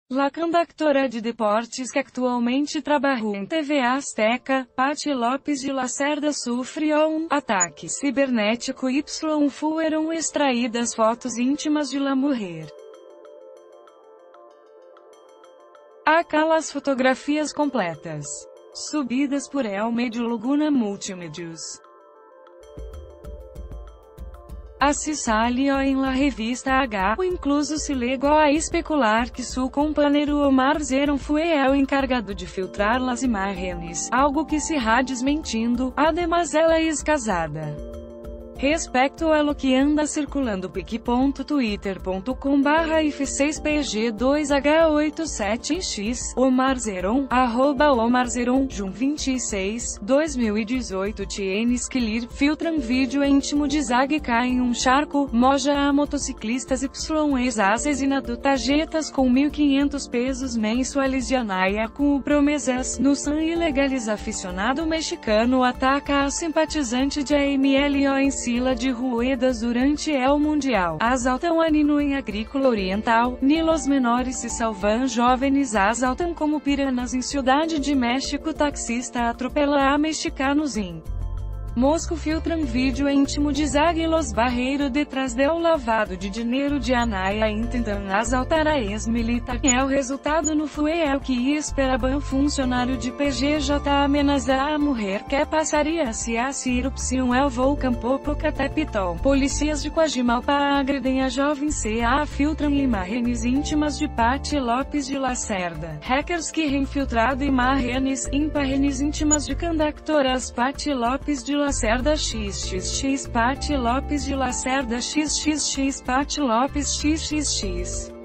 La conductora de deportes que actualmente trabalha em TV Azteca, Patty Lopes de Lacerda sofreu um ataque cibernético y foram extraídas fotos íntimas de la mujer. Acá las fotografias completas. Subidas por El Medio Laguna Multimedios. Así salió en la revista H. O incluso se legou a especular que su companheiro Omar Zeron foi el encargado de filtrar las imágenes, algo que se irá desmentindo, además ela é casada. Respecto a lo que anda circulando pic.twitter.com/if6pg2h87x, Omar Zeron, @OmarZeron, Jun 26, 2018 tienes que lir, filtram vídeo íntimo de Zag cai em um charco, moja a motociclistas y ex-assasinado tarjetas com 1.500 pesos mensuais de Anaya com promessas, no san ilegales aficionado mexicano ataca a simpatizante de AMLO em Sila de Ruedas durante el Mundial. Asaltam a Nino em Agrícola Oriental, ni los menores se salvan jovens asaltam como piranas em Ciudad de México taxista atropela a mexicanos em Moscou filtram vídeo íntimo de Zag los barreiros detrás del lavado de dinheiro de Anaya intentam assaltar a ex-militar. O resultado não foi o que esperavam. Funcionário de PGJ amenaza a mulher que passaria se a erupção el volcán Popocatépetl. Polícias de Coajimalpa agredem a jovem CA filtram imagens íntimas de Patty Lopes de Lacerda. Hackers que infiltrado imagens íntimas de conductoras Patty Lopes de Lacerda XXX Patty Lopes de Lacerda XXX Patty Lopes XXX